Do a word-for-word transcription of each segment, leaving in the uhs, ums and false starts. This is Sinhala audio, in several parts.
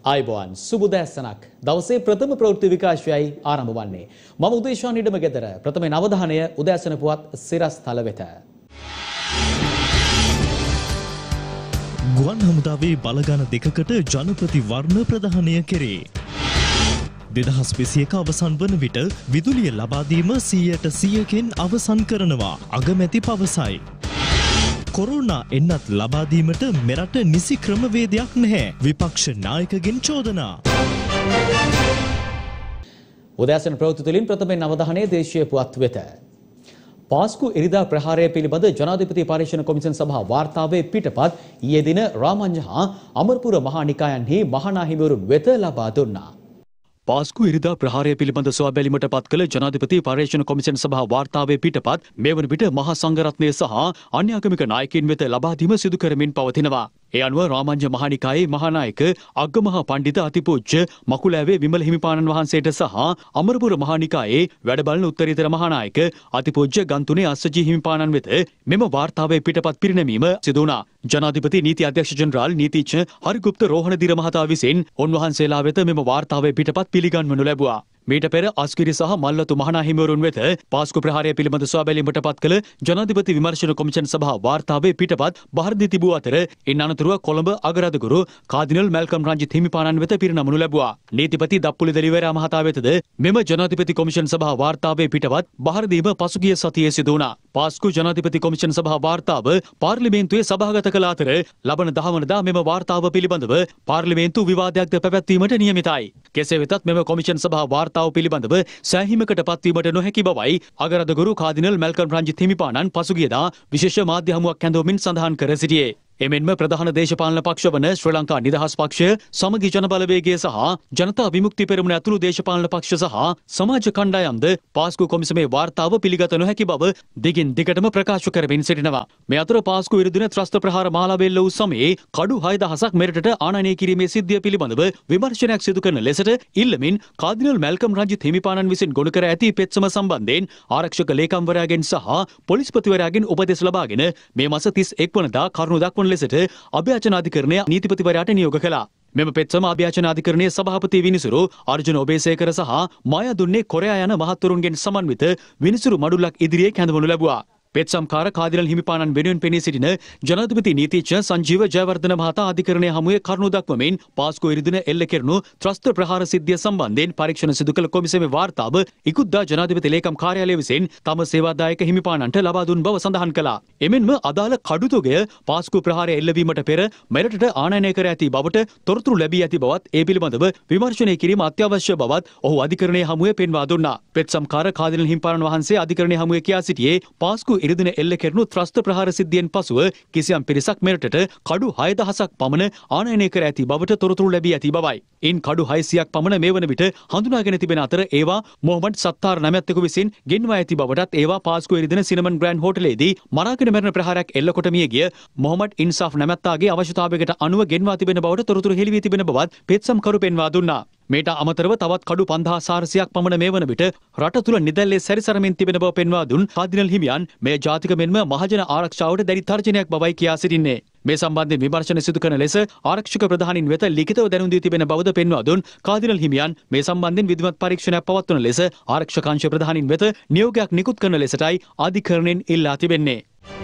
ආයුබෝවන් සුබුදෑසනක් දවසේ ප්‍රථම ප්‍රවෘත්ති විකාශයයි ආරම්භ වන්නේ මම උදේශාන් නිඩම ගෙදර ප්‍රථමයෙන් අවධානය උදෑසන පුවත් සිරස්තල වෙත ගුවන් හමුදාවේ බලගණ දෙකකට ජනපති වර්ණ ප්‍රදානය කෙරේ දෙදහස් විසියක අවසන් වන විට විදුලිය ලබා දීම සීයට සීයකින් අවසන් කරනවා අගමැති පවසයි. කොරෝනා එන්නත් ලබා දීමට මෙරට නිසි ක්‍රමවේදයක් නැහැ විපක්ෂ නායකගෙන් චෝදනා. උදෑසන ප්‍රවෘත්ති තුලින් ප්‍රථමයෙන් අවධානය දේශීය පුවත් වෙත. පාස්කු ඉරිදා ප්‍රහාරය පිළිබඳ ජනාධිපති පරීක්ෂණ කොමිෂන් සභා වාර්තාවේ පිටපත් ඊයේ දින රාමඤ්ඤ හා අමරපුර මහා නිකායන්හි මහා හිමිවරුන් වෙත ලබා දුන්නා. පාස්කු ඉරිදා ප්‍රහාරය පිළිබඳ සොයා බැලීමට පත් කළ ජනාධිපති පරීක්ෂණ කොමිෂන් සභා වාර්තාවේ පිටපත් මේ වන විට මහා සංඝරත්නය සහ අන්‍ය ආගමික නායකයින් වෙත ලබා දීම සිදු කරමින් පවතිනවා. ඒ අනුව රාමඤ්ඤ මහානිකායේ මහානායක අග්ගමහා පණ්ඩිත අතිපූජ්‍ය මකුලෑවේ විමල හිමිපාණන් වහන්සේට සහ අමරපුර මහානිකායේ වැඩබලන උත්තරීතර මහානායක අතිපූජ්‍ය ගන්තුනේ අස්සජී හිමිපාණන් වෙත මෙම වාර්තාවේ පිටපත් පිරිනැමීම සිදු වුණා. ජනාධිපති නීති අධ්‍යක්ෂ ජෙනරාල් නීතිඥ හරිගුප්ත රෝහණදිර මහතා විසින් උන්වහන්සේලා වෙත මෙම වාර්තාවේ පිටපත් පිළිගන්වනු ලැබුවා. මීට පෙර අස්කිරි සහ මල්ලතු මහා හිමිවරුන් වෙත පාස්කු ප්‍රහාරය පිළිබඳ සොයා බැලීමට පත් කළ ජනාධිපති විමර්ශන කොමිෂන් සභා වාර්තාවේ පිටපත් බහර දී තිබූ අතර ඉන් අනතුරුව කොළඹ අගරාධගුරු කාදිනල් මැල්කම් රංජිත් හිමිපාණන් වෙත පිරිනමනු ලැබුවා. නීතිපති දප්පුලි දෙලිවේරා මහතා වෙතද මෙම ජනාධිපති කොමිෂන් සභා වාර්තාවේ පිටපත් බහර දීම පසුගිය සතියේ සිදු වුණා. පාස්කු ජනාධිපති කොමිෂන් සභා වාර්තාව පාර්ලිමේන්තුවේ සභාගත කළ අතර ලබන දහ වනදා මෙම වාර්තාව පිළිබඳව පාර්ලිමේන්තු විවාදයක්ද පැවැත්වීමට නියමිතයි. කෙසේ වෙතත් මෙම කොමිෂන් සභා වාර්තාව පිළිබඳව සෑහීමකට පත්වීමට නොහැකි බවයි අගරාධගුරු කාදිනල් මැල්කම් රංජිත් හිමිපාණන් පසුගියදා විශේෂ මාධ්‍ය හමුවක් ඇඳවමින් සඳහන් කර සිටියේ. එමෙන්ම ප්‍රධාන දේශපාලන පක්ෂ වන ශ්‍රී ලංකා නිදහස් පක්ෂය, සමගි ජන බලවේගය සහ ජනතා විමුක්ති පෙරමුණ ඇතුළු දේශපාලන පක්ෂ සහ සමාජ කණ්ඩායම්ද පාස්කු කොමිසමේ වාර්තාව පිළිගත නොහැකි බව දිගින් දිගටම ප්‍රකාශ කරමින් සිටිනවා. මේ අතර පාස්කු ඉරිදින ත්‍රස්ත ප්‍රහාර මාලාවෙල්ල වූ සමයේ කඩු හය දහසක් මෙරටට ආනයනය කිරීමේ සිද්ධිය පිළිබඳව විමර්ශනයක් සිදු කරන ලෙසට ඉල්ලමින් කාදිනල් මැල්කම් රංජිත් හිමිපාණන් විසින් ගොනු කර ඇති පෙත්සම සම්බන්ධයෙන් ආරක්ෂක ලේකම්වරයාගෙන් සහ පොලිස්පතිවරයාගෙන් උපදෙස් ලබාගෙන මේ මාස තිස් එක් වනදා කරුණු දක්වන ලෙසට අභ්‍යාචන අධිකරණය නීතිපතිවරයාට නියෝග කළා. මෙම පෙත්සම අභ්‍යාචන අධිකරණයේ සභාපති විනිසුරු අර්ජුන ඔබේසේකර සහ මායා දුන්නේ කොරයා යන මහත්වරුන්ගෙන් සමන්විත විනිසුරු මඩුල්ලක් ඉදිරියේ කැඳවනු ලැබුවා. පෙත්සම්කාර කාදිනල් හිමිපාණන් වෙනුවෙන් පෙනී සිටින ජනාධිපති නීතිඥ සංජීව ජයවර්ධන මහතා අධිකරණයේ හමුවේ කරුණු දක්වමින් පාස්කු ඉරිදින එල්ල කෙරුණු ත්‍රස්ත ප්‍රහාර සිද්ධිය සම්බන්ධයෙන් පරීක්ෂණ සිදු කළ කොමිසමේ වාර්තාව ඉකුත්දා ජනාධිපති ලේකම් කාර්යාලය විසින් තම සේවාදායක හිමිපාණන්ට ලබා දුන් බව සඳහන් කළා. එමෙන්ම අදාළ කඩුතොගය පාස්කු ප්‍රහාරය එල්ලවීමට පෙර මෙරටට ආනයනය කර ඇති බවට තොරතුරු ලැබී ඇති බවත් ඒ පිළිබඳව විමර්ශනය කිරීම අත්‍යවශ්‍ය බවත් ඔහු අධිකරණයේ හමුවේ පෙන්වා දුන්නා. පෙත්සම්කාර කාදිනල් හිමිපාණන් වහන්සේ අධිකරණයේ හමුවේ කියා සිටියේ පාස්කු ඉරිදින එල්ල කෙරුණු ත්‍රස්ත ප්‍රහාර සිද්ධියෙන් පසුව කිසියම් පිරිසක් මෙරටට කඩු හය දහසක් පමණ ආනයනය කර ඇති බවට තොරතුරු ලැබී ඇති බවයි. ඉන් කඩු හයසියක් පමණ මේ වන විට හඳුනාගෙන තිබෙන අතර ඒවා මොහොමඩ් සත්තාර් නැමැත්තෙකු විසින් ගෙන්වා ඇති බවටත් ඒවා පාස්කු ඉරිදින සිනමන් ග්‍රෑන්ඩ් හෝටලයේදී මරාගෙන මැරෙන ප්‍රහාරයක් එල්ලකොට මිය ගිය මොහොමඩ් ඉන්සාෆ් නැමැත්තාගේ අවශ්‍යතාවයකට අනුව ගෙන්වා තිබෙන බවට තොරතුරු හෙළි වී තිබෙන බවත් පෙත්සම්කරු පෙන්වා දුන්නා. මේට අමතරව තවත් කඩු පන්දහස් හාරසියක් පමණ මේ වන විට රට තුළ නිදැල්ලේ සැරිසරමින් තිබෙන බව පෙන්වා දුන් කාදිනල් හිමියන් මේ ජාතික මෙන්ම මහජන ආරක්ෂාවට දැඩි තර්ජනයක් බවයි කියා සිටින්නේ. මේ සම්බන්ධයෙන් විමර්ශන සිදු කරන ලෙස ආරක්ෂක ප්‍රධානීන් වෙත ලිඛිතව දැනුම් දී තිබෙන බවද පෙන්වා දුන් කාදිනල් හිමියන් මේ සම්බන්ධයෙන් විධිමත් පරීක්ෂණයක් පවත්වන ලෙස ආරක්ෂක අංශ ප්‍රධානීන් වෙත නියෝගයක් නිකුත් කරන ලෙසටයි අධිකරණයෙන් ඉල්ලා තිබෙන්නේ.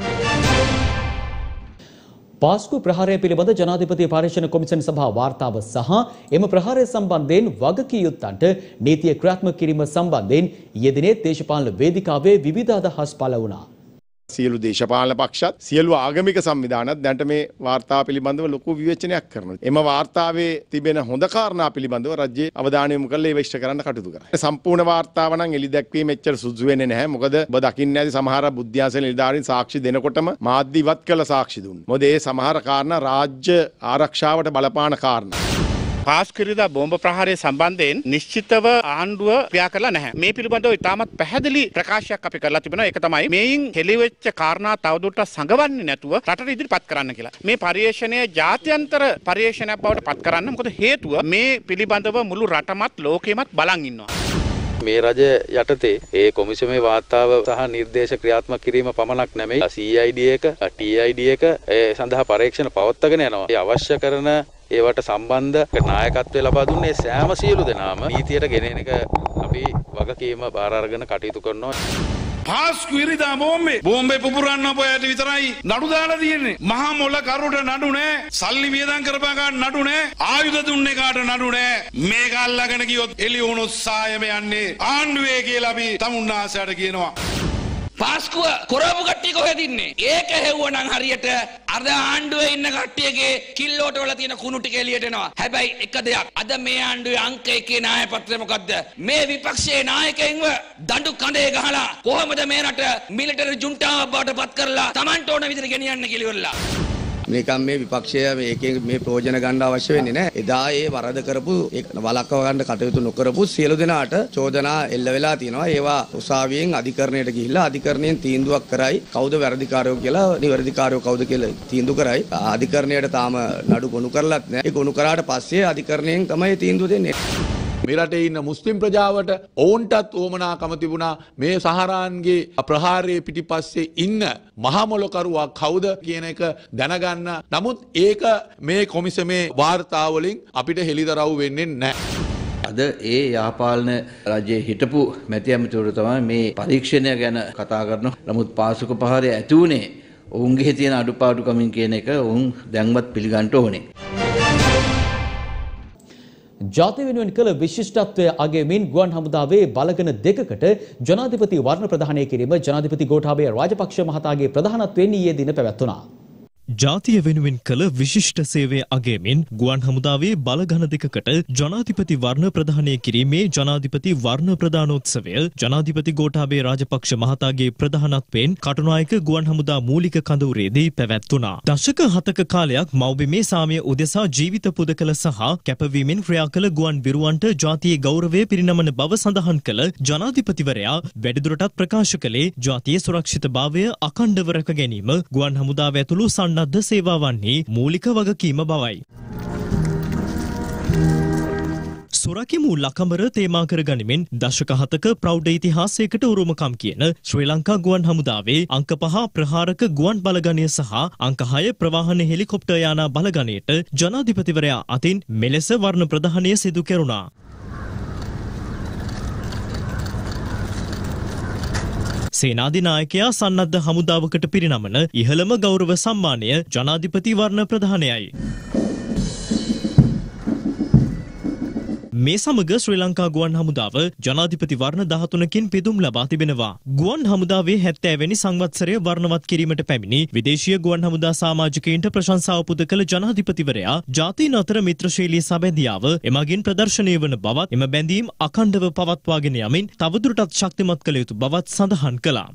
පාස්කු ප්‍රහාරය පිළිබඳ ජනාධිපති පරීක්ෂණ කොමිෂන් සභා වාර්තාව සහ එම ප්‍රහාරය සම්බන්ධයෙන් වගකී යුත්තන්ට නීතිය ක්‍රියාත්මක කිරීම සම්බන්ධයෙන් ඊයේ දිනේ දේශපාලන වේදිකාවේ විවිධ අදහස් පළ වුණා. සියලු දේශපාලන පක්ෂත් සියලු ආගමික සංවිධානත් දැනට මේ වාර්තාව පිළිබඳව ලොකු විවේචනයක් කරනවා. එම වාර්තාවේ තිබෙන හොඳ කාරණා පිළිබඳව රජයේ අවධානය යොමු කරලා ඒව ඉෂ්ට කරන්න කටයුතු කරනවා. සම්පූර්ණ වාර්තාව නම් එලි දැක්වීම එච්චර සුදුසු වෙන්නේ නැහැ. මොකද ඔබ දකින්නේ නැති සමහර බුද්ධ්‍යාංශ නිලධාරීන් සාක්ෂි දෙනකොටම මාධ්‍ය ඉවත් කළ සාක්ෂි දුන්නා. මොකද ඒ සමහර කාරණා රාජ්‍ය ආරක්ෂාවට බලපාන කාරණා. පාස්කු ඉරිදා බෝම්බ ප්‍රහාරය සම්බන්ධයෙන් නිශ්චිතව ආණ්ඩුව ක්‍රියා කරලා නැහැ. මේ පිළිබඳව ඉතාමත් පැහැදිලි ප්‍රකාශයක් අපි කරලා තිබෙනවා. ඒක තමයි මේයින් හෙළිවෙච්ච කාරණා තවදුරටත් සංගවන්නේ නැතුව රටට ඉදිරිපත් කරන්න කියලා. මේ පරිශ්‍රණය ජාත්‍යන්තර පරිශ්‍රණයක් බවට පත් කරන්න. මොකද හේතුව මේ පිළිබඳව මුළු රටමත් ලෝකෙමත් බලන් ඉන්නවා. මේ රජය යටතේ ඒ කොමිසමේ වාර්තාව සහ නිර්දේශ ක්‍රියාත්මක කිරීම පමණක් නෙමෙයි සී අයි ඩී එක ටී අයි ඩී එක ඒ සඳහා පරීක්ෂණ පවත්වාගෙන යනවා. ඒ අවශ්‍ය කරන ඒවට සම්බන්ධ නායකත්වය ලබා දුන්නේ සෑම සියලු දෙනාම නීතියට ගෙනෙන එක අපි වගකීම බාර අරගෙන කටයුතු කරනවා. පාස්කු ඉරිදා බෝම්බේ බෝම්බේ පුපුරන්න අපයට විතරයි නඩු දාලා තියෙන්නේ. මහා මොළ කරුට නඩු නෑ. සල්ලි වියදම් කරපා ගන්න නඩු නෑ. ආයුධ දුන්නේ කාට නඩු නෑ. මේක අල්ලගෙන ගියොත් එළිය වුණොත් සායම යන්නේ ආණ්ඩුවේ කියලා අපි තමුන්නාසයට කියනවා. පාස්කුව කොරපු කට්ටිය කොහෙද ඉන්නේ? ඒක හෙව්වනම් හරියට අර ආණ්ඩුවේ ඉන්න කට්ටියගේ කිල්ලෝට වල තියෙන කුණු ටික එළියට එනවා. හැබැයි එක දෙයක් අද මේ ආණ්ඩුවේ අංක එකේ නාය පත්‍රය මොකද්ද? මේ විපක්ෂයේ නායකයින්ව දඬු කඳේ ගහලා කොහොමද මේ රට මිලිටරි ජුන්ටාවක් බවට පත් කරලා Tamanට ඕන විදිහට ගෙනියන්න කිලිවරලා. මේකම් මේ විපක්ෂය මේකෙන් මේ ප්‍රයෝජන ගන්න අවශ්‍ය වෙන්නේ නැහැ. එදා ඒ වරද කරපු ඒක වළක්ව ගන්න කටයුතු නොකරපු සියලු දෙනාට චෝදනා එල්ල වෙලා තියෙනවා. ඒවා උසාවියෙන් අධිකරණයට ගිහිල්ලා අධිකරණයෙන් තීන්දුවක් කරයි කවුද වැරදිකාරයෝ කියලා නිවැරදිකාරයෝ කවුද කියලා තීන්දුව කරයි. අධිකරණයට තාම නඩු ගොනු කරලත් නැහැ. ඒ ගොනු කරාට පස්සේ අධිකරණයෙන් තමයි තීන්දුව දෙන්නේ. මේ රටේ ඉන්න මුස්ලිම් ප්‍රජාවට ඔවුන්ටත් ඕමනාකම තිබුණා මේ සහරාන්ගේ ප්‍රහාරයේ පිටිපස්සේ ඉන්න මහා මොලකරුවා කවුද කියන එක දැනගන්න. නමුත් ඒක මේ කොමිසමේ වාර්තාවලින් අපිට හෙළිදරව් වෙන්නේ නැහැ. අද ඒ යාපාලන රජයේ හිටපු මැති ඇමතිවරු තමයි මේ පරීක්ෂණය ගැන කතා කරනවා. නමුත් පාසුක ප්‍රහාරය ඇති වුණේ ඔවුන්ගේ තියෙන අඩුපාඩුකමින් කියන එක ඔවුන් දැන්වත් පිළිගන්න ඕනේ. ජාතිය වෙනුවෙන් කළ විශිෂ්ටත්වය අගයමින් ගුවන් හමුදාවේ බලගන දෙකකට ජනාධිපති වර්ණ ප්‍රදානය කිරීම ජනාධිපති ගෝඨාභය රාජපක්ෂ මහතාගේ ප්‍රධානත්වයෙන් ඊයේ දින පැවැත්වුණා. ජාතිය වෙනුවෙන් කළ විශිෂ්ට සේවය අගයමින් ගුවන් හමුදාවේ බලගන දෙකකට ජනාධිපති වර්ණ ප්‍රදානය කිරීමේ ජනාධිපති වර්ණ ප්‍රදානෝත්සවය ජනාධිපති ගෝඨාභය රාජපක්ෂ මහතාගේ ප්‍රධානත්වයෙන් කටුනායක ගුවන් හමුදා මූලික කඳවුරේදී පැවැත්වුණා. දශක හතක කාලයක් මව්බිමේ සාමය උදෙසා ජීවිත පුද කළ සහ කැපවීමෙන් ක්‍රියා කළ ගුවන් බිරුවන්ට ජාතියේ ගෞරවය පිරිනමන බව සඳහන් කළ ජනාධිපතිවරයා වැඩිදුරටත් ප්‍රකාශ කළේ ජාතියේ සුරක්ෂිතභාවය අඛණ්ඩව රැක ගැනීම ගුවන් හමුදාව ඇතුළු සන්නද්ධ සේවාවන්හි මූලික වගකීම බවයි. සොරකිමු ලකමර තේමා කර ගනිමින් දශක හතක ප්‍රෞಢ ඉතිහාසයකට උරුමකම් කියන ශ්‍රී ලංකා ගුවන් හමුදාවේ අංක පහ ප්‍රහාරක ගුවන් බලගණය සහ අංක හය ප්‍රවාහන හෙලිකොප්ටර් යානා බලගණයට ජනාධිපතිවරයා අතින් මෙලෙස වර්ණ ප්‍රදානය සිදු කෙරුණා. සේනාධිනායකයා සන්නද්ධ හමුදාවකට පිරිනමන ඉහළම ගෞරව සම්මානය ජනාධිපති වර්ණ ප්‍රදානයයි. මේ සමග ශ්‍රී ලංකා ගුවන් හමුදාව ජනාධිපති වර්ණ දහතුනකින් පිදුම් ලබා තිබෙනවා. ගුවන් හමුදාවේ හැත්තෑ වෙනි සංවත්සරය වර්ණවත් කිරීමට පැමිණි විදේශීය ගුවන් හමුදා සමාජිකයින්ට ප්‍රශංසාව පුද කළ ජනාධිපතිවරයා ජාතීන් අතර මිත්‍රශීලී සබැඳියාව එමගින් ප්‍රදර්ශනය වන බවත් එම බැඳීම් අඛණ්ඩව පවත්වාගෙන යමින් තවදුරටත් ශක්තිමත් කළ යුතු බවත් සඳහන් කළා.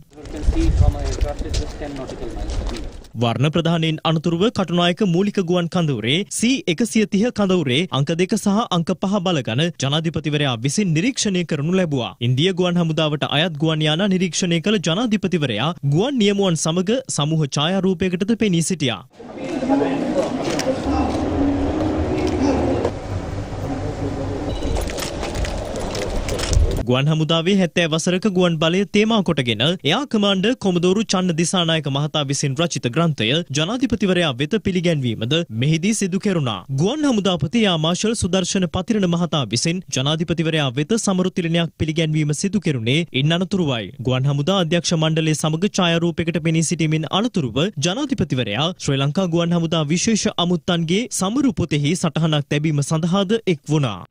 වර්ණ ප්‍රධානයෙන් අනතුරුව කටුනායක මූලික ගුවන් කඳවුරේ සී එකසිය තිහ කඳවුරේ අංක දෙක සහ අංක පහ බලගන ජනාධිපතිවරයා විසින් නිරීක්ෂණය කරනු ලැබුවා. ඉන්දිය ගුවන් හමුදාවට අයත් ගුවන් යානා නිරීක්ෂණය කළ ජනාධිපතිවරයා ගුවන් නියමුවන් සමග සමූහ ඡායාරූපයකටද පෙනී සිටියා. ගුවන් හමුදාවේ හැත්තෑ වසරක ගුවන් බලය තේමා කොටගෙන එයා කමාන්ඩර් කොමදෝරු චන්න දිසානායක මහතා විසින් රචිත ග්‍රන්ථය ජනාධිපතිවරයා වෙත පිළිගැන්වීමද මෙහිදී සිදු කෙරුණා. ගුවන් හමුදාපති යා මාර්ෂල් සුදර්ශන පතිරණ මහතා විසින් ජනාධිපතිවරයා වෙත සමරු තිලනයක් පිළිගැන්වීම සිදු කෙරුණේ ඉන් අනතුරුවයි. ගුවන් හමුදා අධ්‍යක්ෂ මණ්ඩලය සමග ඡායාරූපයකට පෙනී සිටීමෙන් අනතුරුව ජනාධිපතිවරයා ශ්‍රී ලංකා ගුවන් හමුදා විශේෂ අමුත්තන්ගේ සමරු පොතෙහි සටහනක් තැබීම සඳහාද එක් වුණා.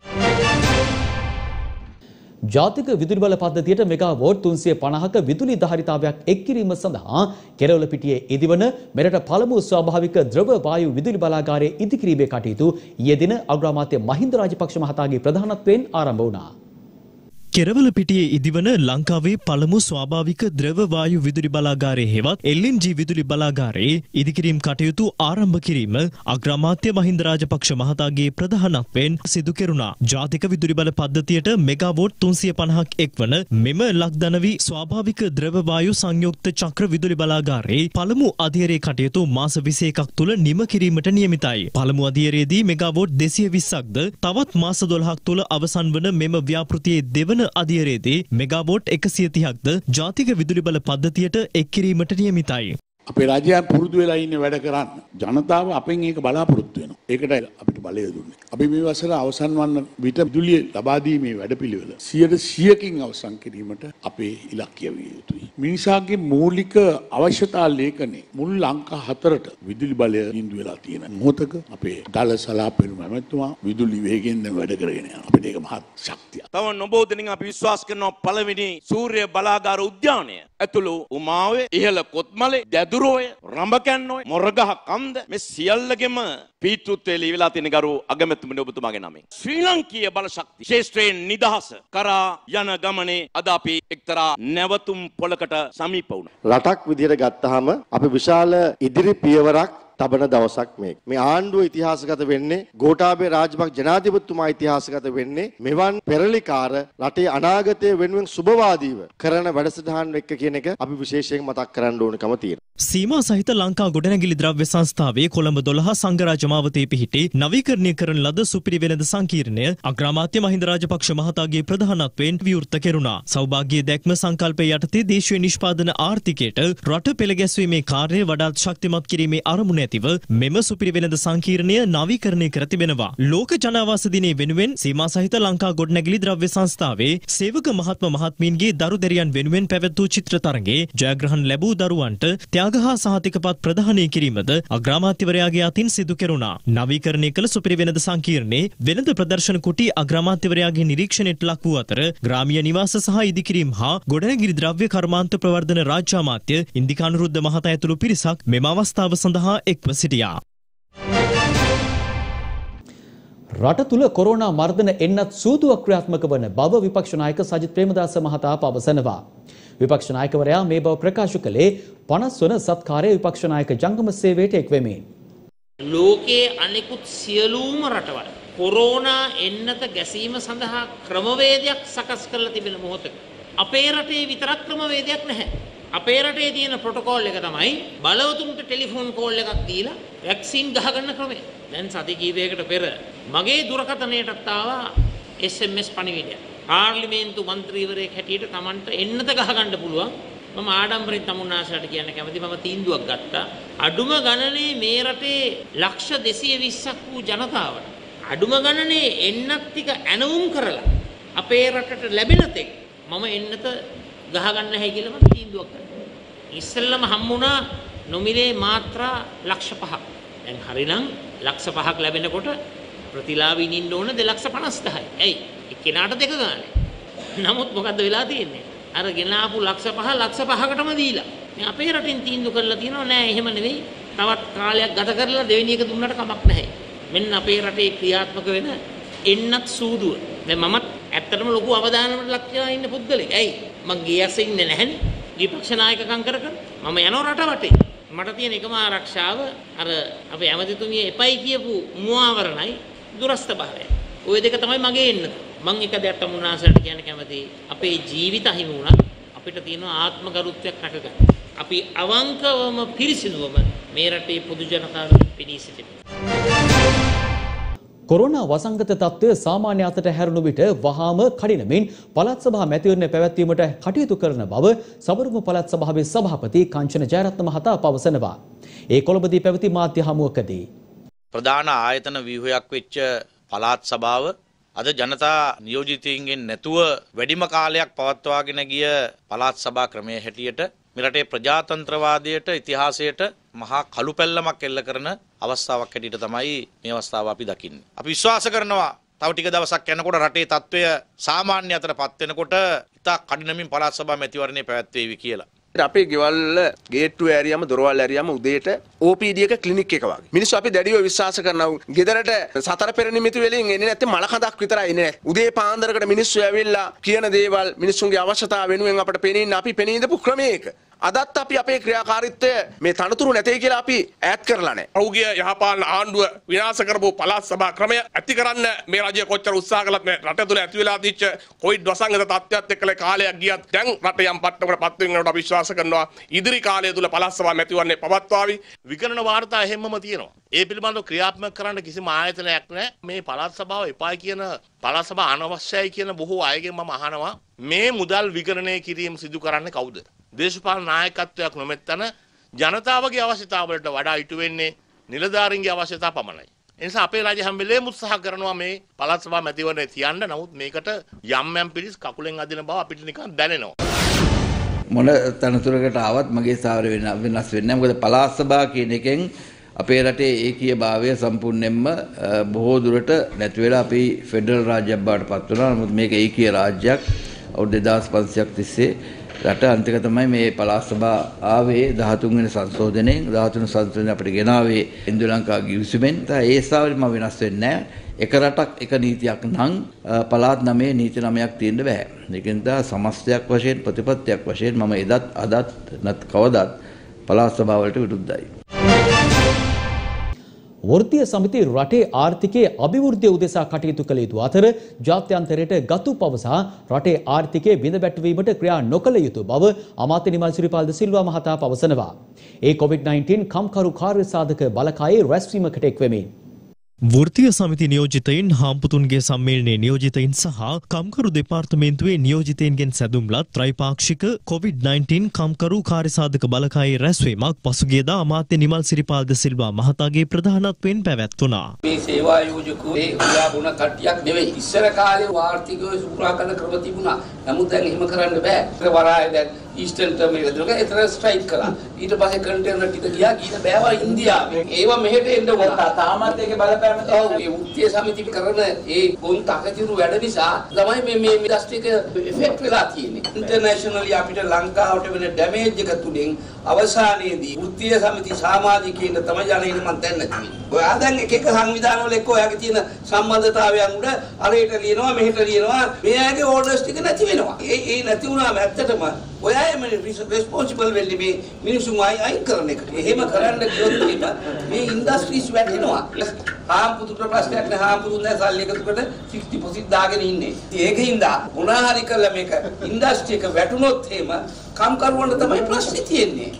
ජාතික විදුලි බල පද්ධතියට මෙගාවෝට් තුන්සිය පනහක විදුලි ධාරිතාවයක් එක් කිරීම සඳහා කෙරවලපිටියේ ඉදිවන මෙරට පළමු ස්වාභාවික ද්‍රව වායු විදුලි බලාගාරයේ ඉදිකිරීමේ කටයුතු ඊයේ දින අග්‍රාමාත්‍ය මහින්ද රාජපක්ෂ මහතාගේ ප්‍රධානත්වයෙන් ආරම්භ වුණා. කෙරවලපිටියේ ඉදිවන ලංකාවේ පළමු ස්වාභාවික ද්‍රව වායු විදුලි බලාගාරයේ හෙවත් එල් එන් ජී විදුලි බලාගාරයේ ඉදිකිරීම් කටයුතු ආරම්භ කිරීම අග්‍රාමාත්‍ය මහින්ද රාජපක්ෂ මහතාගේ ප්‍රධානත්වයෙන් සිදු කෙරුණා. ජාතික විදුලි බල පද්ධතියට මෙගාවෝට් තුන්සිය පනහක් එක්වන මෙම ලක්දනවි ස්වාභාවික ද්‍රව වායු සංයුක්ත චක්‍ර විදුලි බලාගාරයේ පළමු අධීරයේ කටයුතු මාස විසි එකක් තුළ නිම කිරීමට නියමිතයි. පළමු අධීරයේදී මෙගාවෝට් දෙසිය විස්සක්ද තවත් මාස දොළහක් තුළ අවසන් වන මෙම ව්‍යාපෘතියේ දෙවන අධීරයේදී මෙගාවෝට් එකසිය තිහක්ද ජාතික විදුලි බල පද්ධතියට එක් කිරීමට නියමිතයි. අපේ රජය පුරුදු වෙලා ඉන්නේ වැඩ කරන්න. ජනතාව අපෙන් ඒක බලාපොරොත්තු වෙනවා. ඒකට අපිට බලය දුන්නේ. අපි මේ වසර අවසන් වන්න විට විදුලිය ලබා දීමේ වැඩපිළිවෙල සියයට සියයකින් අවසන් කිරීමට අපේ ඉලක්කය විය යුතුයි. මිනිසාගේ මූලික අවශ්‍යතා ලේඛනයේ මුල් ලංකා හතරට විදුලි බලය හිඳු වෙලා තියෙන මොහොතක අපේ දල සලාපෙරුම ඇමතුමා විදුලි වේගෙන් වැඩ කරගෙන යනවා. අපිට ඒක මහත් ශක්තියක්. තව නොබෝ දෙනෙක් අපි විශ්වාස කරනවා පළවෙනි සූර්ය බලාගාර උද්‍යානය ඇතුළු උමාවේ ඉහළ කොත්මලේ දැදුරෝය රඹකැන්නෝය මොරගහ කන්ද මේ සියල්ලගෙම පීතෘත්වයේ ලියවිලා තියෙන ගරු අගමැතිතුමනි ඔබතුමාගේ නමින් ශ්‍රී ලංකීය බල ශක්තිය ශේෂ්ත්‍රයෙන් නිදහස කරා යන ගමනේ අද අපි එක්තරා නැවතුම් පොලකට සමීප වුණා. රටක් විදිහට ගත්තාම අපි විශාල ඉදිරි පියවරක් තබන දවසක් මේක. මේ ආණ්ඩුව ඉතිහාසගත වෙන්නේ ගෝඨාභය රාජපක්ෂ ජනාධිපතිතුමා ඉතිහාසගත වෙන්නේ මෙවන් පෙරලිකාර රටේ අනාගතය වෙනුවෙන් සුබවාදීව කරන වැඩසටහන් එක්ක කියන එක අපි විශේෂයෙන් මතක් කරන්න ඕනකම තියෙනවා. සීමා සහිත ලංකා ගොඩනැගිලි ද්‍රව්‍ය සංස්ථාවේ කොළඹ දොළහ සංඝරාජ මාවතේ පිහිටි නවීකරණය කරන ලද සුපිරි වෙළඳ සංකීර්ණය අග්‍රාමාත්‍ය මහින්ද රාජපක්ෂ මහතාගේ ප්‍රධානත්වයෙන් විවෘත කෙරුණා. සෞභාග්‍ය දැක්ම සංකල්පයේ යටතේ දේශීය නිෂ්පාදන ආර්ථිකයට රට පෙළගැස්වීමේ කාර්යය වඩාත් ශක්තිමත් කිරීමේ අරමුණ මෙම සුපිරි වෙළඳ සංකීර්ණය නවීකරණය කර තිබෙනවා. ලෝක ජනාවාස දිනය වෙනුවෙන් සීමා සහිත ලංකා ගොඩනැගිලි ද්‍රව්‍ය සංස්ථාවේ සේවක මහත්ම මහත්මීන්ගේ දරු දැරියන් වෙනුවෙන් පැවැත් වූ චිත්‍ර තරඟේ ජයග්‍රහණ ලැබූ දරුවන්ට ත්‍යාග හා සහතිකපත් ප්‍රදානය කිරීමද අග්‍රාමාත්‍යවරයාගේ අතින් සිදු කෙරුණා. නවීකරණය කළ සුපිරි වෙළඳ සංකීර්ණයේ වෙළඳ ප්‍රදර්ශන කුටි අග්‍රාමාත්‍යවරයාගේ නිරීක්ෂණයට ලක් වූ අතර ග්‍රාමීය නිවාස සහ ඉදිකිරීම් හා ගොඩනැගිලි ද්‍රව්‍ය කර්මාන්ත ප්‍රවර්ධන රාජ්‍ය අමාත්‍ය ඉන්දිකානුරුද්ධ මහතා ඇතුළු පිරිසක් මෙම අවස්ථාව සඳහා එක්ව සිටියා. රට තුල කොරෝනා මර්ධන එන්නත් සූදුවක් ක්‍රියාත්මක වන බව විපක්ෂ නායක සජිත් ප්‍රේමදාස මහතා පවසනවා. විපක්ෂ නායකවරයා මේ බව ප්‍රකාශ කළේ පනස් වන සත්කාරයේ විපක්ෂ නායක ජංගම සේවයට එක්වෙමින්. ලෝකයේ අනෙකුත් සියලුම රටවල් කොරෝනා එන්නත ගැසීම සඳහා ක්‍රමවේදයක් සකස් කරලා තිබෙන මොහොතක අපේ රටේ විතරක් ක්‍රමවේදයක් නැහැ. අපේ රටේ තියෙන ප්‍රොටෝකෝල් එක තමයි බලවතුන්ට ටෙලිෆෝන් කෝල් එකක් දීලා වැක්සින් ගහගන්න ක්‍රමය. දැන් සති කීපයකට පෙර මගේ දුරකථනයටත් ආවා එස් එම් එස් පණිවිඩයක්. පාර්ලිමේන්තු මන්ත්‍රීවරයෙක් හැටියට Tamanට එන්නත ගහගන්න පුළුවන්. මම ආඩම්බරෙන් තමුන්නාසලට කියන්න කැමති මම තීන්දුවක් ගත්තා. අඩුම ගණනේ මේ රටේ ලක්ෂ දෙසිය විස්සක් වූ ජනතාවට අඩුම ගණනේ එන්නත් ටික ඇනවුම් කරලා අපේ රටට ලැබෙන තෙක් මම එන්නත ගහගන්න නැහැ කියලා මම තීන්දුවක් ගත්තා. ඉස්සෙල්ලම හම්බුණා නොමිලේ මාත්‍රා ලක්ෂ පහක්. දැන් හරිනම් ලක්ෂ පහක් ලැබෙනකොට ප්‍රතිලාභීන් ඉන්න ඕන දෙලක්ෂ පනස්දහයි. ඇයි? එක්කෙනාට දෙක ගන්න. නමුත් මොකද්ද වෙලා තියෙන්නේ? අර ගෙනාපු ලක්ෂ පහ ලක්ෂ පහකටම දීලා. මේ අපේ රටින් තීන්දුව කරලා තියෙනවා නෑ එහෙම නෙවෙයි. තවත් කාලයක් ගත කරලා දෙවෙනි එක දුන්නට කමක් නැහැ. මෙන්න අපේ රටේ ක්‍රියාත්මක වෙන එන්නත් සූදුව. දැන් මමත් ඇත්තටම ලොකු අවධානයකට ලක් කරලා ඉන්න පුද්ගලෙක්. ඇයි? මං ගියස්ස ඉන්නේ නැහැනේ. විපක්ෂ නායකකම් කර කර මම යනවා රට වටේ. මට තියෙන එකම ආරක්ෂාව අර අපේ ඇමතිතුමිය එපයි කියපු මුවාවරණයි දුරස්ත භාවය. ওই දෙක තමයි මගේ එන්න. මං එක දෙයක් තමුන්නාසලට කියන්න කැමතියි. අපේ ජීවිත හිමි වුණා අපිට තියෙන ආත්ම ගරුත්වයක් රැකගන්න. අපි අවංකවම පිරිසිදුවම මේ රටේ පොදු ජනතාවට පිණිස සිටිනවා. කොරෝනා වසංගත තත්ත්වය සාමාන්‍ය අතට හැරුණු විට වහාම කඩිනමින් පළාත් සභා මැතිවරණ පැවැත්වීමට කටයුතු කරන බව සබරුම පළාත් සභාවේ සභාපති කංචන ජයරත්න මහතා පවසනවා. ඒ කොළඹදී පැවති මාධ්‍ය හමුවකදී ප්‍රධාන ආයතන ව්‍යුහයක් වෙච්ච පළාත් සභාව අද ජනතා නියෝජිතයින්ගෙන් නැතුව වැඩිම කාලයක් පවත්වාගෙන ගිය පළාත් සභා ක්‍රමයේ හැටියට මේ රටේ ප්‍රජාතන්ත්‍රවාදයට ඉතිහාසයට මහා කළු පැල්ලමක් එල්ල කරන අවස්ථාවක් හැටියට තමයි මේ අවස්ථාව අපි දකින්නේ. අපි විශ්වාස කරනවා තව ටික දවසක් යනකොට රටේ තත්ත්වය සාමාන්‍ය අතරපත් වෙනකොට ඉතා කඩිනමින් පළාත් සභා මැතිවරණය පැවැත්වේවි කියලා. අපේ ගෙවල් ගේට්ටු ඇරියම දොරවල් ඇරියම උදේට ඕ පී ඩී එක ක්ලිනික් එක වගේ. මිනිස්සු අපි දැඩිව විශ්වාස කරනවා. ගෙදරට සතර පෙර නිමිති වලින් එන්නේ නැත්තේ මල කඳක් විතරයි එන්නේ. උදේ පාන්දරකට මිනිස්සු ඇවිල්ලා කියන දේවල් මිනිස්සුන්ගේ අවශ්‍යතාව වෙනුවෙන් අපිට පෙනෙන්න අපි පෙනී ඉඳපු ක්‍රමයක. අදත් අපි අපේ ක්‍රියාකාරීත්වය මේ තනතුරු නැtei කියලා අපි ඈත් කරලා නැහැ. පෞගිය යහපාලන ආණ්ඩුව විනාශ කරපු පළාත් සභා ක්‍රමය ඇති කරන්න මේ රජය කොච්චර උත්සාහ කළත් මේ රට තුළ ඇති වෙලා තිච්ච කොවිඩ් වසංගත තත්ත්වයත් එක්කලා කාලයක් ගියත් දැන් රට යම් පට්ටමකට පත් වෙනවට අපි විශ්වාස කරනවා ඉදිරි කාලය තුළ පළාත් සභා මැතිවරණය පවත්වාවි. විකරණ වාර්තා හැමම තියෙනවා. ඒ පිළිබඳව ක්‍රියාත්මක කරන්න කිසිම ආයතනයක් නැහැ. මේ පළාත් සභාව එපායි කියන පළාත් සභාව අනවශ්‍යයි කියන බොහෝ අයගෙන් මම අහනවා මේ මුදල් විකරණය කිරීම සිදු කරන්නේ කවුද? දේශපාලන නායකත්වයක් නොමැත්තන ජනතාවගේ අවශ්‍යතාවලට වඩා ඉටු වෙන්නේ නිලධාරීන්ගේ අවශ්‍යතාව පමණයි. ඒ නිසා අපේ රජය හැම වෙලේම උත්සාහ කරනවා මේ පළාත් සභා මැතිවරණය තියන්න. නමුත් මේකට යම් යම් පිරිස් කකුලෙන් අදින බව අපිට නිකන් දැනෙනවා. මොන තනතුරකට ආවත් මගේ ස්ථාවරය වෙන වෙනස් වෙන්නේ නැහැ. මොකද පළාත් සභා කියන එකෙන් අපේ රටේ ඒකීයභාවය සම්පූර්ණයෙන්ම බොහෝ දුරට නැති වෙලා අපි ෆෙඩරල් රාජ්‍යයක් බවට පත් වුණා. නමුත් මේක ඒකීය රාජ්‍යයක්. අවුරුදු දෙදාස් පන්සියයක් තිස්සේ රට අන්තික තමයි මේ පළාත් සභා ආවේ දහතුන් වෙනි සංශෝධනයෙන්. දහතුන් සංශෝධනය අපිට ගෙනාවේ ඉන්දු ලංකා ගිවිසුමෙන්. ඒ ස්ථාවරෙම වෙනස් වෙන්නේ නැහැ. එක රටක් එක නීතියක් නම් පළාත් නමේ නීති නමයක් තියෙන්න බෑ. ඒකෙන් තමයි සමස්තයක් වශයෙන් ප්‍රතිපත්තියක් වශයෙන් මම එදත් අදත් නැත් කවදත් පළාත් සභාවලට විරුද්ධයි. වෘත්තීය සමිතිය රටේ ආර්ථිකයේ අභිවෘද්ධිය උදෙසා කටයුතු කළ යුතු අතර ජාත්‍යන්තරයට ගතු පවසා රටේ ආර්ථිකයේ බිඳ වැටවීමට ක්‍රියා නොකළ යුතු බව අමාත්‍ය නිමල් සිරිපාල් ද සිල්වා මහතා පවසනවා. ඒ කොවිඩ් නයින්ටීන් කම්කරු කාර්ය සාධක බලකායේ රැස්වීමකට එක්වෙමින් වෘත්තීය සමිති නියෝජිතයින් හාම්පුතුන්ගේ සම්මේලනයේ නියෝජිතයින් සහ කම්කරු දෙපාර්තමේන්තුවේ නියෝජිතයින්ගෙන් සැදුම්ලත් ත්‍රිපාක්ෂික කොවිඩ් නයින්ටීන් කම්කරු කාර්යසාධක බලකායේ රැස්වීමක් පසුගියදා අමාත්‍ය නිමල් සිරිපාල් ද සිල්වා මහතාගේ ප්‍රධානත්වයෙන් පැවැත්වුණා. මේ සේවා යෝජකෝ ඒ උදා වුණ කට්ටියක් නෙවෙයි. ඉස්සර කාලේ ආර්ථිකව සුපුරා කරන ක්‍රම තිබුණා. නමුත් දැන් එහෙම කරන්න බෑ. වරාය දැන් ඊස්ටර්න් ටර්මිනල් එකක ඒතර ස්ට්‍රයික් කළා. ඊට පස්සේ කන්ටේනර් ටික ගියා ගිහින් බෑවා ඉන්දියාවේ. ඒවා මෙහෙට එන්න වුණා. තාමත් ඒකේ බලපෑම ඔව් ඒ වෘත්තීය සමිති කරන ඒ ගොන් තකතිරු වැඩ නිසා තමයි මේ මේ ඉන්ඩස්ට්‍රි එක ඉෆෙක්ට් වෙලා තියෙන්නේ. ඉන්ටර්නැෂනලි අපිට ලංකාවට වෙන ඩැමේජ් එක තුලින් අවසානයේදී වෘත්තීය සමිති සමාජිකයින්ට තමයි යන්නේ මම දැන් නැති. ඔයා දැන් එක එක සංවිධාන වල එක්ක ඔයාගේ තියෙන සම්බන්ධතාවයන් උඩ අරේට ලියනවා මෙහෙට ලියනවා මෙයාගේ ඕඩර්ස් ටික නැති වෙනවා. ඒ ඒ නැති වුණාම ඇත්තටම ඔයා එම රිස්පොන්සිබල් වෙන්නේ මේ මිනිස්සුන් අයින් කරන එක. එහෙම කරන්න ගියොත් මේ ඉන්ඩස්ට්‍රීස් වැටෙනවා. හාම්පුතුට ප්‍රශ්නයක් නෑ. හාම්පුතුන් දැන් සල්ලි එකතු කරලා සික්ස්ටි පර්සන්ට් දාගෙන ඉන්නේ. ඒකින්ද මොනවා හරි කරලා මේක ඉන්ඩස්ට්‍රි එක වැටුනොත් එහෙම කම්කරුවන්ට තමයි ප්‍රශ්නේ තියෙන්නේ.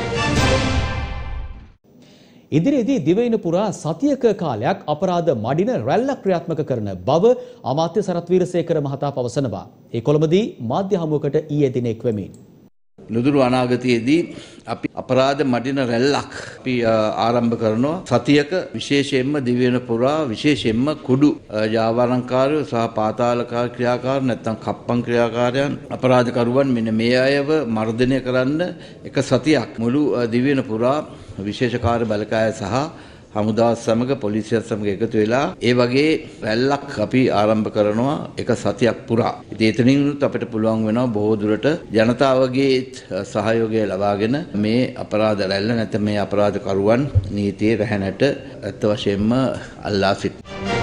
ඉදිරියේදී දිවයින පුරා සතියක කාලයක් අපරාධ මඩින රැල්ලක් ක්‍රියාත්මක කරන බව අමාත්‍ය සරත් වීරසේකර මහතා පවසනවා. ඒ කොළඹදී මාධ්‍ය හමුවකට ඊයේ දින එක්වෙමින් නුදුරු අනාගතයේදී අපි අපරාධ මඩින රැල්ලක් අපි ආරම්භ කරනවා. සතියක විශේෂයෙන්ම දිවයින පුරා විශේෂයෙන්ම කුඩු ජාවාරම්කාරයෝ සහ පාතාලකාර ක්‍රියාකාර නැත්නම් කප්පම් ක්‍රියාකාරයන් අපරාධකරුවන් මෙන්න මේ අයව මර්ධනය කරන්න එක සතියක් මුළු දිවයින පුරා විශේෂ කාර්ය බලකාය සහ හමුදාව සමග පොලිසියත් සමග එකතු වෙලා ඒ වගේ රැල්ලක් අපි ආරම්භ කරනවා එක සතියක් පුරා. ඉතින් එතනිනුත් අපිට පුළුවන් වෙනවා බොහෝ දුරට ජනතාවගේ සහයෝගය ලබාගෙන මේ අපරාධ රැල්ල නැත්නම් මේ අපරාධ කරුවන් නීතියේ රැහැනට අත් වශයෙන්ම අල්ලා සිට.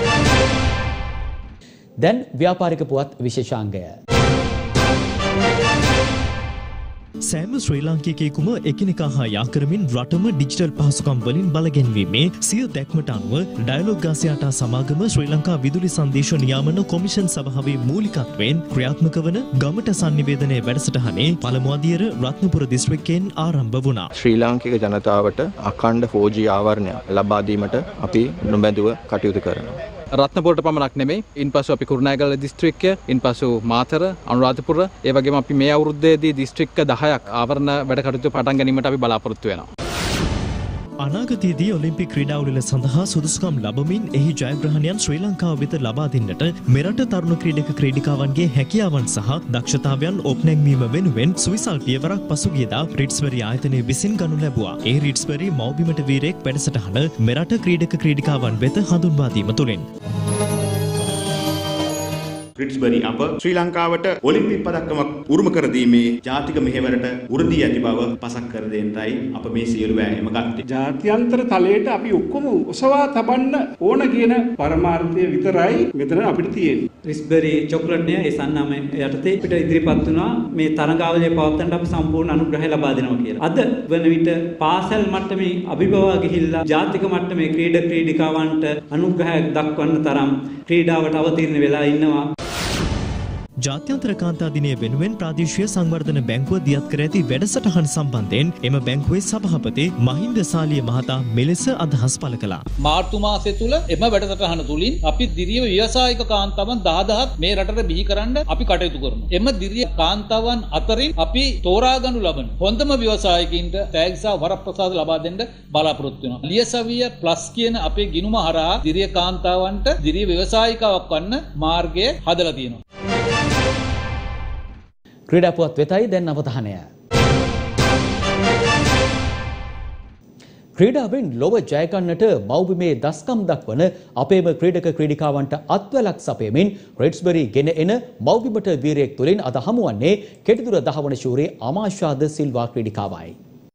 දැන් ව්‍යාපාරික පුවත් විශේෂාංගය. සෑම ශ්‍රී ලාංකිකයෙකුම එකිනෙකා හා යා කරමින් රටම ඩිජිටල් පහසුකම් වලින් බලගැන්වීමේ සිය දැක්මට අනුව ඩයලොග් ආසියාටා සමාගම ශ්‍රී ලංකා විදුලි සංදේශ නියාමන කොමිෂන් සභාවේ මූලිකත්වයෙන් ක්‍රියාත්මක වන ගමට sannivedanaya වැඩසටහනේ පළමු අදියර රත්නපුර දිස්ත්‍රික්කයෙන් ආරම්භ වුණා. ශ්‍රී ලාංකික ජනතාවට අඛණ්ඩ ෆෝර් ජී ආවරණය ලබා දීමට අපි නොබැඳුව කටයුතු කරනවා. රත්නපුරට පමණක් නෙමෙයි ඉන්පසු අපි කුරුණෑගල දිස්ත්‍රික්කය ඉන්පසු මාතර අනුරාධපුර ඒ වගේම අපි මේ අවුරුද්දේදී දිස්ත්‍රික්ක දහයක් ආවරණ වැඩ කටයුතු පටන් ගැනීමට අපි බලාපොරොත්තු වෙනවා. අනාගතයේදී ඔලිම්පික් ක්‍රීඩාවලිය සඳහා සුදුසුකම් ලබමින් එහි ජයග්‍රහණයන් ශ්‍රී ලංකාව වෙත ලබා දෙන්නට මෙරට තරුණ ක්‍රීඩක ක්‍රීඩිකාවන්ගේ හැකියාවන් සහ දක්ෂතාවයන් ඔප්නැංවීම වෙනුවෙන් සුවිසල් පියවරක් පසුගියදා රිට්ස්බරි ආයතනය විසින් ගනු ලැබුවා. ඒ රිට්ස්බරි මව්බිමට වීරයෙක් වැඩසටහන මෙරට ක්‍රීඩක ක්‍රීඩිකාවන් වෙත හඳුන්වා දීම තුළින් රිට්ස්බරි අප ශ්‍රී ලංකාවට ඔලිම්පික් පදක්කමක් උරුම කර දීමේ ජාතික මෙහෙවරට උරදී ඇති බව පසක් කර දෙන්නයි අප මේ සියලු වෑයම ගත්තේ. ජාත්‍යන්තර තලයට අපි ඔක්කොම ඔසවා තබන්න ඕන කියන පරමාර්ථය විතරයි මෙතන අපිට තියෙන්නේ. රිට්ස්බරි චොක්ලට් එක ඒ සන්නාම යටතේ අපිට ඉදිරිපත් වුණා මේ තරඟාවලිය පවත්වන්නට අපි සම්පූර්ණ අනුග්‍රහය ලබා දෙනවා කියලා. අද වන විට පාසල් මට්ටමේ අභිබවා ගිහිල්ලා ජාතික මට්ටමේ ක්‍රීඩක ක්‍රීඩිකාවන්ට අනුග්‍රහයක් දක්වන්න තරම් ක්‍රීඩාවට අවතීර්ණ වෙලා ඉන්නවා. ජාත්‍යන්තර කාන්තා දිනය වෙනුවෙන් ප්‍රාදේශීය සංවර්ධන බැංකුව දියත් කර ඇති වැඩසටහන සම්බන්ධයෙන් එම බැංකුවේ සභාපති මහින්ද සාලිය මහතා මෙලෙස අදහස් පළ කළා. මාර්තු මාසය තුල එම වැඩසටහන තුලින් අපි දිරිය ව්‍යවසායික කාන්තාවන් දහදහක් මේ රටට බිහි කරන්න අපි කටයුතු කරනවා. එම දිරිය කාන්තාවන් අතරින් අපි තෝරා ගනු ලබන හොඳම ව්‍යවසායකින්ට තෑග්සා වරප්‍රසාද ලබා දෙන්න බලාපොරොත්තු වෙනවා. ලියසවිය ප්ලස් කියන අපේ ගිණුම හරහා දිරිය කාන්තාවන්ට දිරිය ව්‍යවසායිකාවක් වන්න මාර්ගය හදලා තියෙනවා. ක්‍රීඩා පුවත් වෙතයි දැන් අවධානය. ක්‍රීඩාවෙන් ලොව ජය ගන්නට මව්බිමේ දස්කම් දක්වන අපේම ක්‍රීඩක ක්‍රීඩිකාවන්ට අත්වැලක් සපයමින් රෙඩ්ස්බරි ගෙන එන මව්බිමට වීරයෙක් තුලින් අද හමුවන්නේ කෙටිදුර දහවන ශූරී අමාෂාද සිල්වා ක්‍රීඩිකාවයි.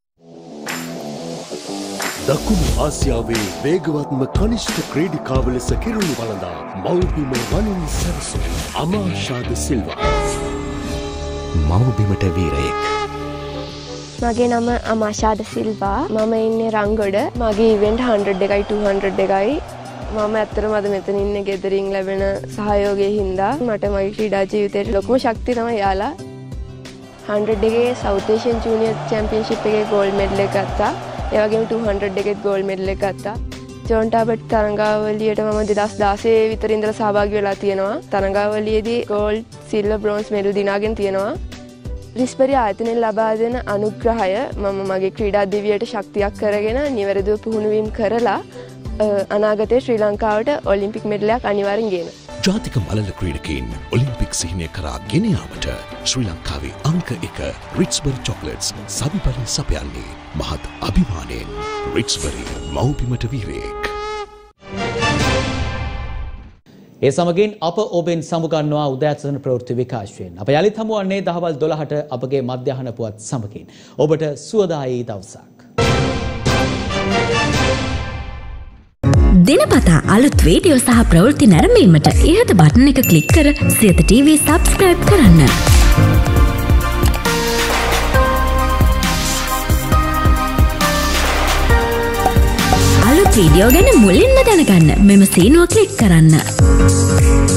දකුණු ආසියාවේ වේගවත්ම කනිෂ්ඨ ක්‍රීඩිකාව ලෙස කිරුළු වළඳා මව්බිම වනින් සැරසුම් අමාෂාද සිල්වා. මව්බිමට වීරයෙක්. මගේ නම අමාෂාද සිල්වා. මම ඉන්නේ රංගොඩ. මගේ ඉවෙන්ට් හන්ඩ්‍රඩ් එකයි ටූ හන්ඩ්‍රඩ් එකයි. මම ඇත්තටම අද මෙතන ඉන්නේ ගෙදරින් ලැබෙන සහයෝගයෙන් හින්දා. මට මගේ ක්‍රීඩා ජීවිතේට ලොකුම ශක්තිය තමයි යාලා. හන්ඩ්‍රඩ් එකේ සවුත් ඒෂියන් ජූනියර් චැම්පියන්ෂිප් එකේ ගෝල්ඩ් මෙඩල් එක ගත්තා. ඒ වගේම ටූ හන්ඩ්‍රඩ් එකේත් ගෝල්ඩ් මෙඩල් එක ගත්තා. ජෝන් ටාබට් තරඟාවලියට මම දෙදහස් දාසය විතර ඉඳලා සහභාගී වෙලා තියෙනවා. තරඟාවලියේදී ගෝල්ඩ්, සිල්වර්, බ්‍රෝන්ස් මෙඩල් දිනාගෙන තියෙනවා. රිස්බරි ආයතනයෙන් ලබා දෙන අනුග්‍රහය මම මගේ ක්‍රීඩා දිවියට ශක්තියක් කරගෙන නිවැරදිව පුහුණුවීම් කරලා අනාගතයේ ශ්‍රී ලංකාවට ඔලිම්පික් මෙඩලයක් අනිවාර්යෙන් ගේනවා. ජාතික මලල ක්‍රීඩකයින් ඔලිම්පික් සිහිනය කරා ගෙන යාමට ශ්‍රී ලංකාවේ අංක එක රිට්ස්බරි චොක්ලට්ස් සවිපලි සපයන්නේ මහත් අභිමානයෙන්. රිට්ස්බරි මව්බිමට වීරයෙක්. ඒ සමගින් අප ඔබෙන් සමුගන්නවා උදෑසන ප්‍රවෘත්ති විකාශයෙන්. අප යළිත් හමුවන්නේ දහවල් දොළහට අපගේ මධ්‍යහන පුවත් සමගින්. ඔබට සුවදායී දවසක්. දිනපතා අලුත් වීඩියෝ සහ ප්‍රවෘත්ති නැරඹීමට ඉහත බටන් එක ක්ලික් කර සියත ටීවී සබ්ස්ක්‍රයිබ් කරන්න. අලුත් වීඩියෝ ගැන මුලින්ම දැනගන්න මෙම සීනුව ක්ලික් කරන්න.